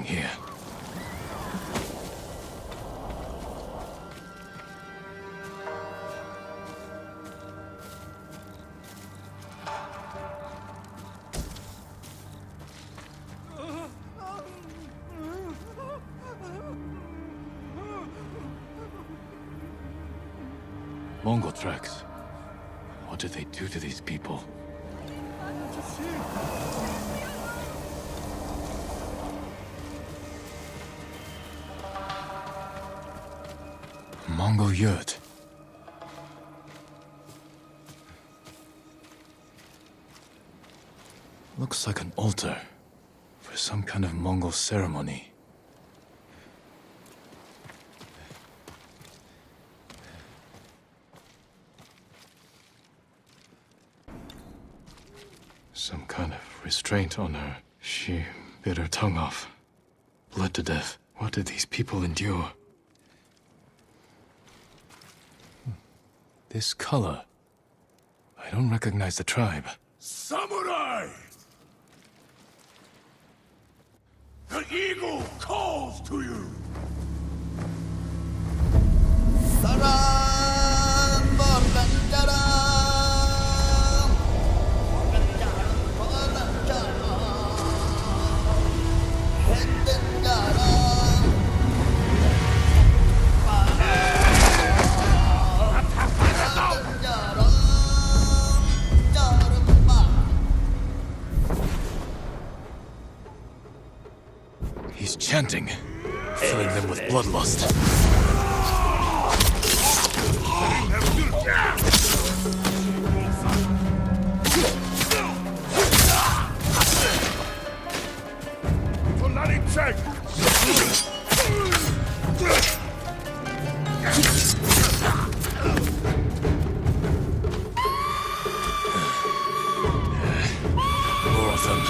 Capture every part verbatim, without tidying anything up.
here. Mongol tracks. What did they do to these people? Mongol yurt. Looks like an altar for some kind of Mongol ceremony. Some kind of restraint on her. She bit her tongue off. Bled to death. What did these people endure? This color. I don't recognize the tribe. Samurai! The eagle calls to you! He's chanting, filling them with bloodlust. More of them.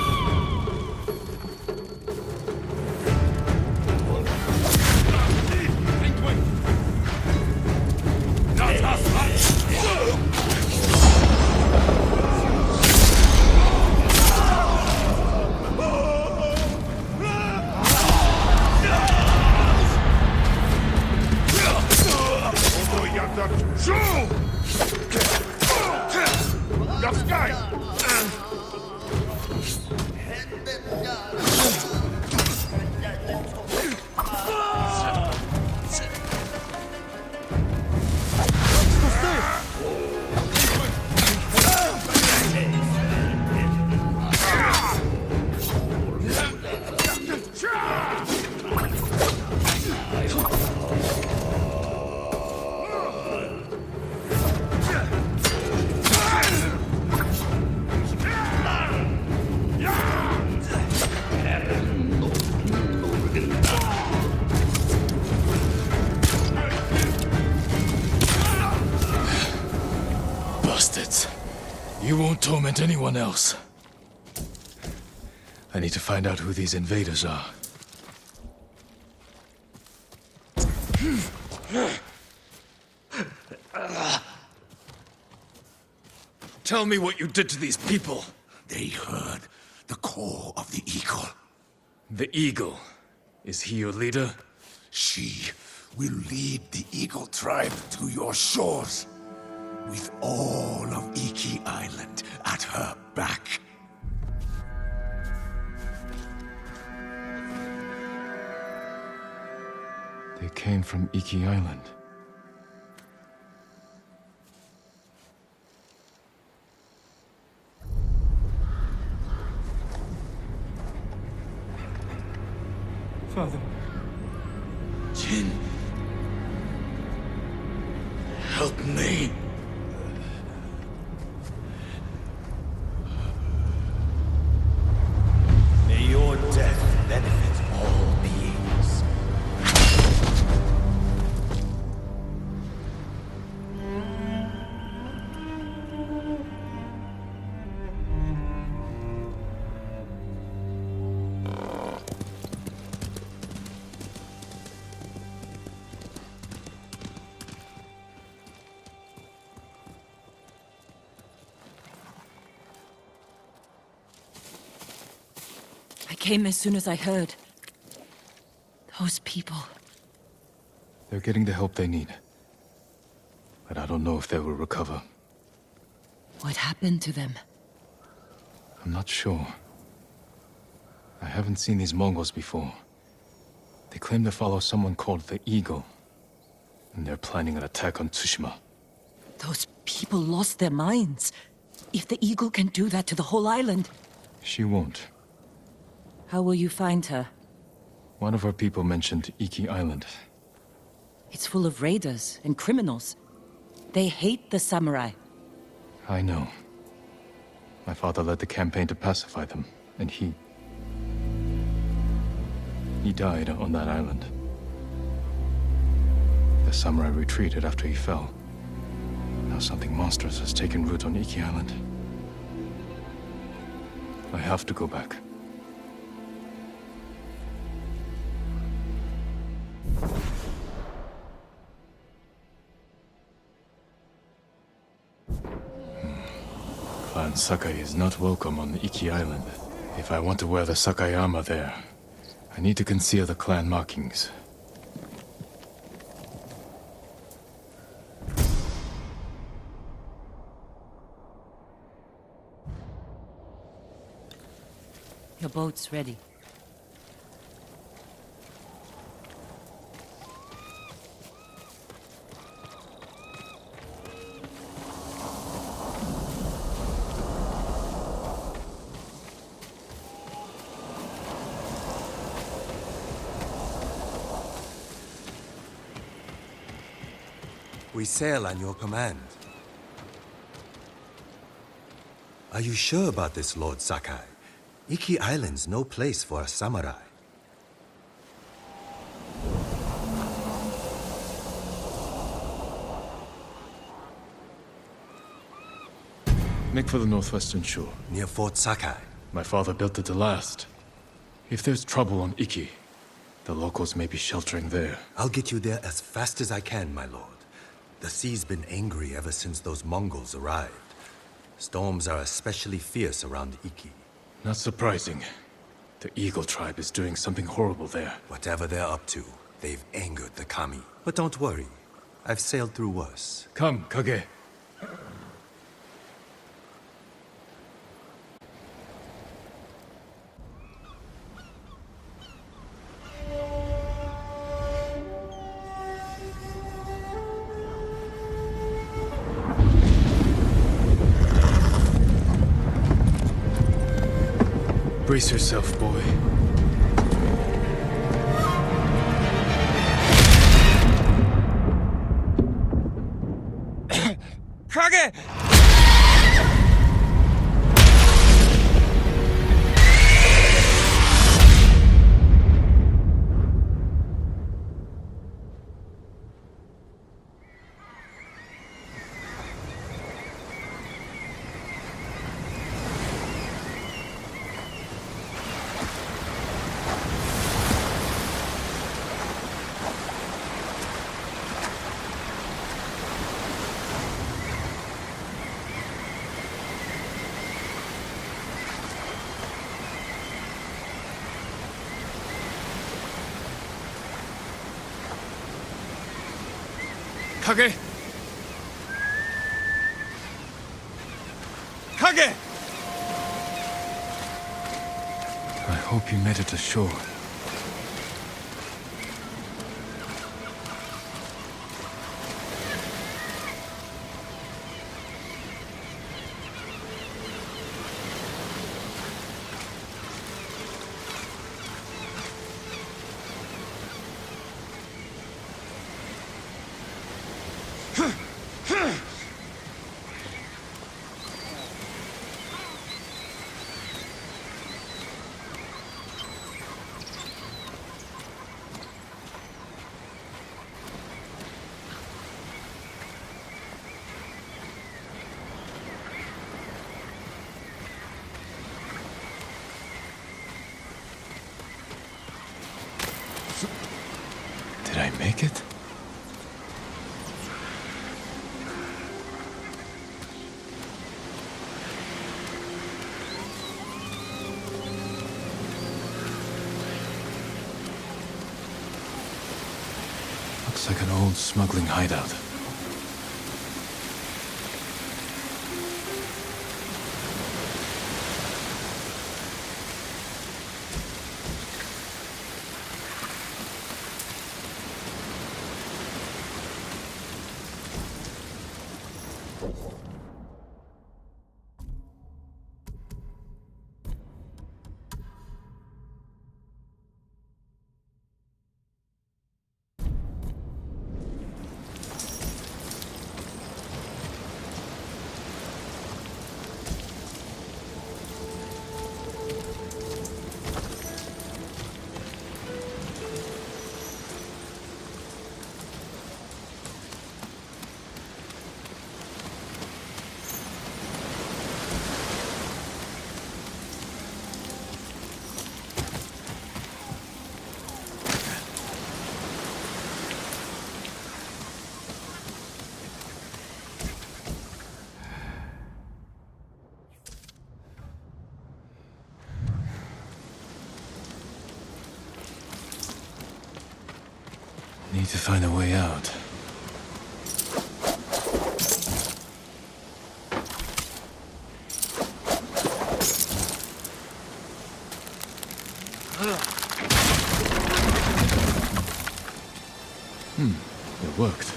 You won't torment anyone else. I need to find out who these invaders are. Tell me what you did to these people. They heard the call of the eagle. The eagle? Is he your leader? She will lead the eagle tribe to your shores, with all of Iki Island at her back. They came from Iki Island. Father. Jin. Help me. May your death benefit all beings. I came as soon as I heard. Those people. They're getting the help they need. But I don't know if they will recover. What happened to them? I'm not sure. I haven't seen these Mongols before. They claim to follow someone called the Eagle. And they're planning an attack on Tsushima. Those people lost their minds. If the Eagle can do that to the whole island... She won't. How will you find her? One of our people mentioned Iki Island. It's full of raiders and criminals. They hate the samurai. I know. My father led the campaign to pacify them, and he... He died on that island. The samurai retreated after he fell. Now something monstrous has taken root on Iki Island. I have to go back. Clan Sakai is not welcome on Iki Island. If I want to wear the Sakai armor there, I need to conceal the clan markings. Your boat's ready. We sail on your command. Are you sure about this, Lord Sakai? Iki Island's no place for a samurai. Make for the northwestern shore. Near Fort Sakai. My father built it to last. If there's trouble on Iki, the locals may be sheltering there. I'll get you there as fast as I can, my lord. The sea's been angry ever since those Mongols arrived. Storms are especially fierce around Iki. Not surprising. The Eagle tribe is doing something horrible there. Whatever they're up to, they've angered the Kami. But don't worry. I've sailed through worse. Come, Kage. Brace yourself, boy. Kage! Kage! Kage! I hope you made it ashore. Did I make it? Looks like an old smuggling hideout. Need to find a way out. Hmm, it worked.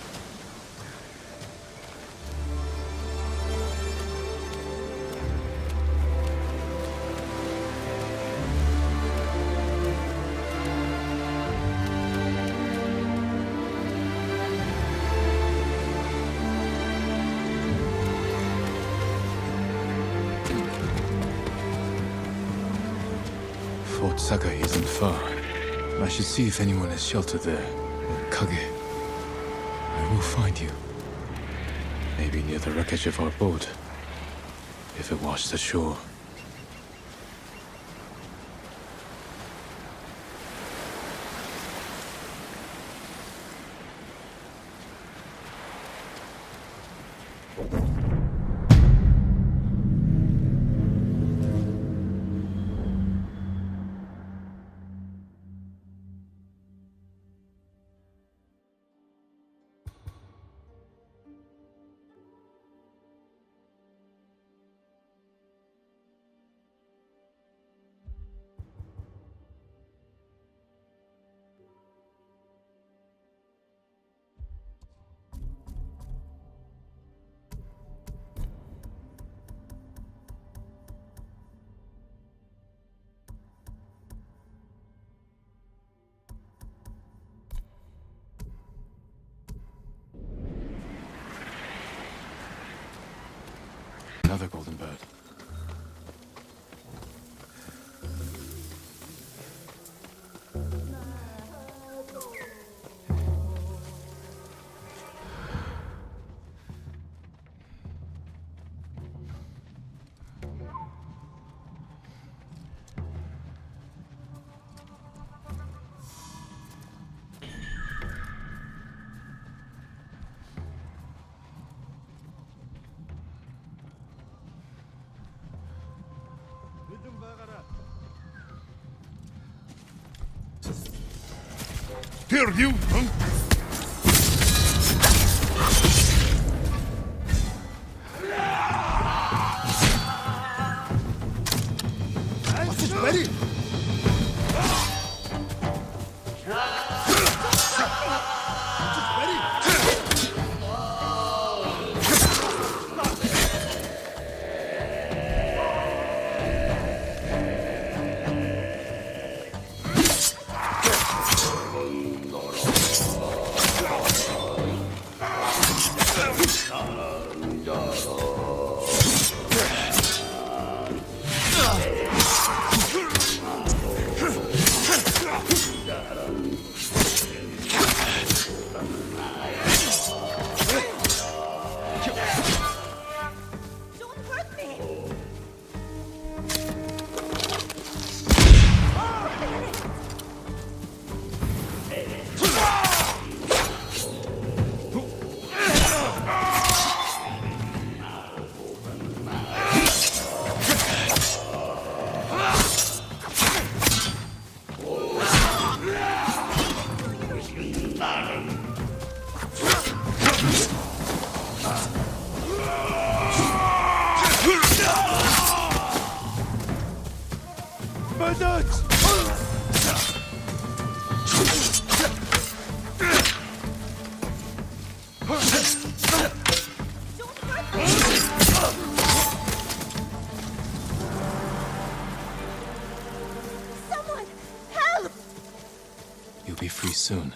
Fort Sakai isn't far. I should see if anyone is sheltered there. In Kage. I will find you. Maybe near the wreckage of our boat. If it washed ashore. Another golden bird. Here, you! Huh? Ready? You'll be free soon.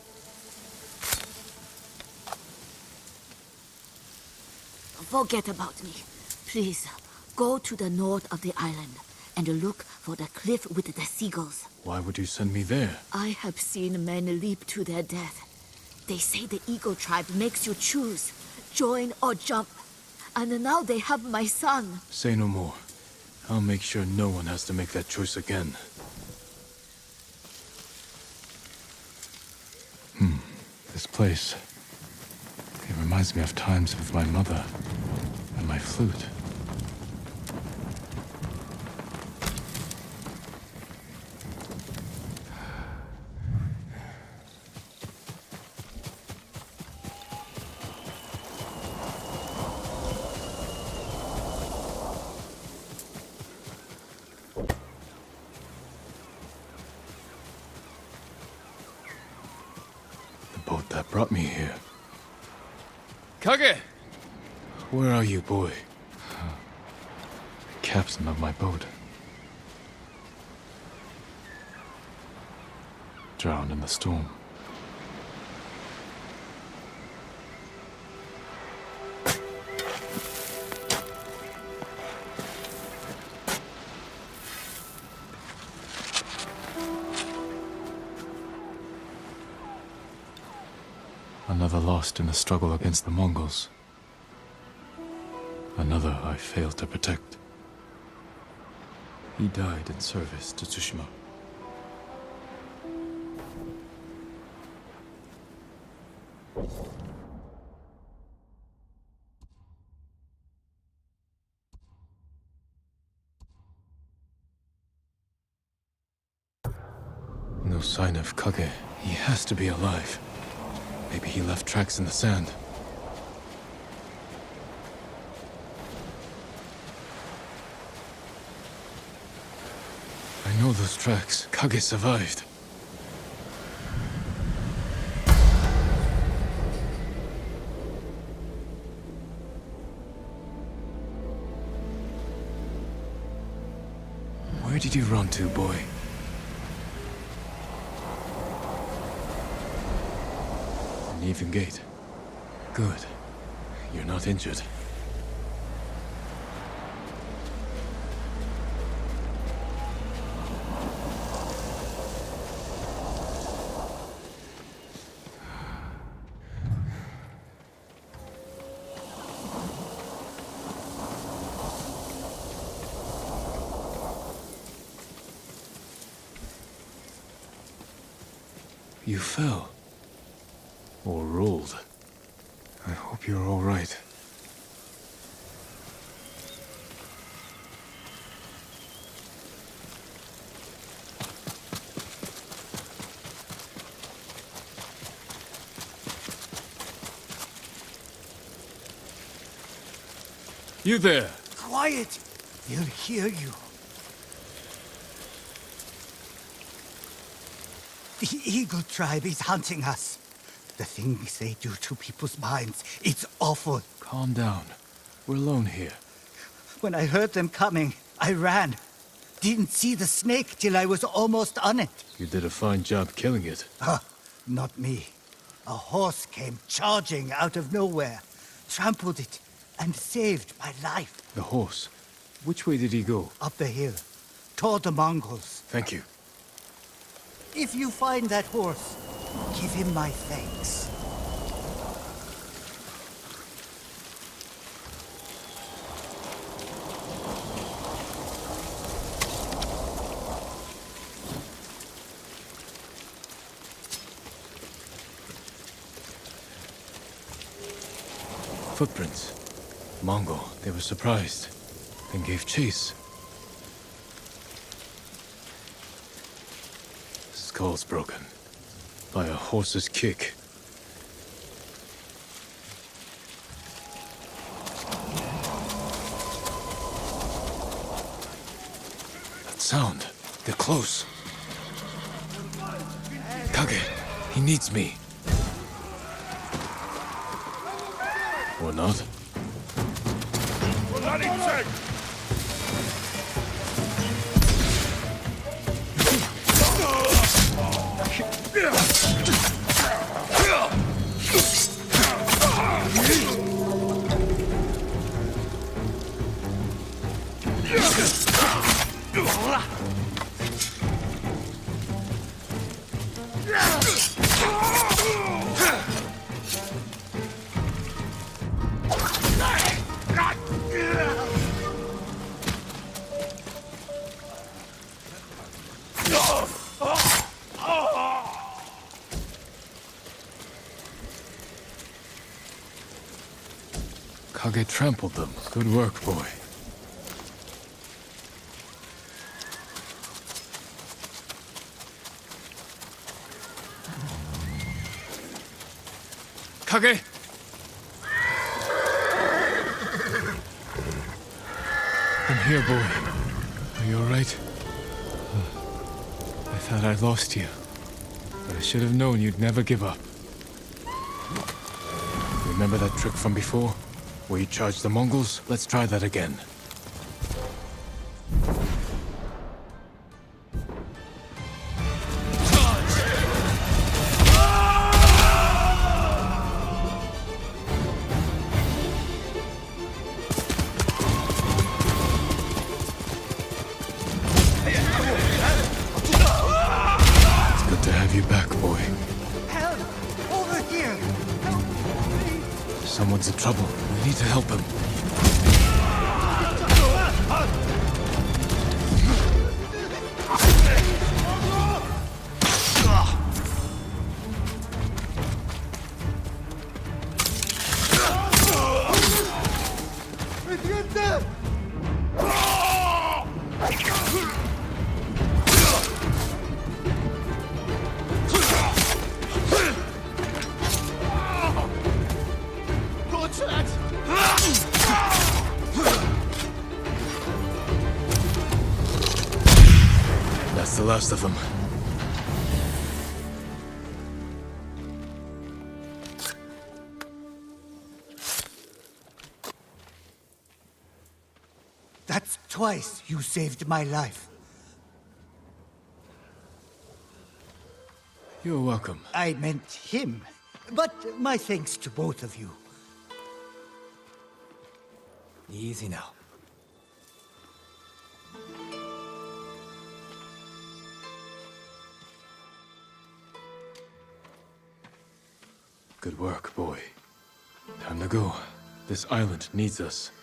Forget about me. Please, go to the north of the island and look for the cliff with the seagulls. Why would you send me there? I have seen men leap to their death. They say the Eagle tribe makes you choose, join or jump. And now they have my son. Say no more. I'll make sure no one has to make that choice again. Hmm, this place. It reminds me of times with my mother and my flute. The boat that brought me here. Kage! Where are you, boy? The captain of my boat. Drowned in the storm. Another lost in the struggle against the Mongols. Another I failed to protect. He died in service to Tsushima. No sign of Kage. He has to be alive. Maybe he left tracks in the sand. I know those tracks. Kage survived. Where did you run to, boy? An even gate. Good. You're not injured. You fell. Or rolled. I hope you're all right. You there! Quiet! He'll hear you. The Eagle tribe is hunting us. The things they do to people's minds, it's awful. Calm down. We're alone here. When I heard them coming, I ran. Didn't see the snake till I was almost on it. You did a fine job killing it. Ah, not me. A horse came charging out of nowhere, trampled it, and saved my life. The horse? Which way did he go? Up the hill, toward the Mongols. Thank you. If you find that horse, give him my thanks. Footprints. Mongol. They were surprised. Then gave chase. Skull's broken. By a horse's kick. That sound. They're close. Kage. He needs me. Or not? Kage trampled them. Good work, boy. Kage! I'm here, boy. Are you alright? I thought I'd lost you. But I should have known you'd never give up. Remember that trick from before? Where you charged the Mongols? Let's try that again. Someone's in trouble. We need to help him. That's the last of them. That's twice you saved my life. You're welcome. I meant him, but my thanks to both of you. Easy now. Good work, boy. Time to go. This island needs us.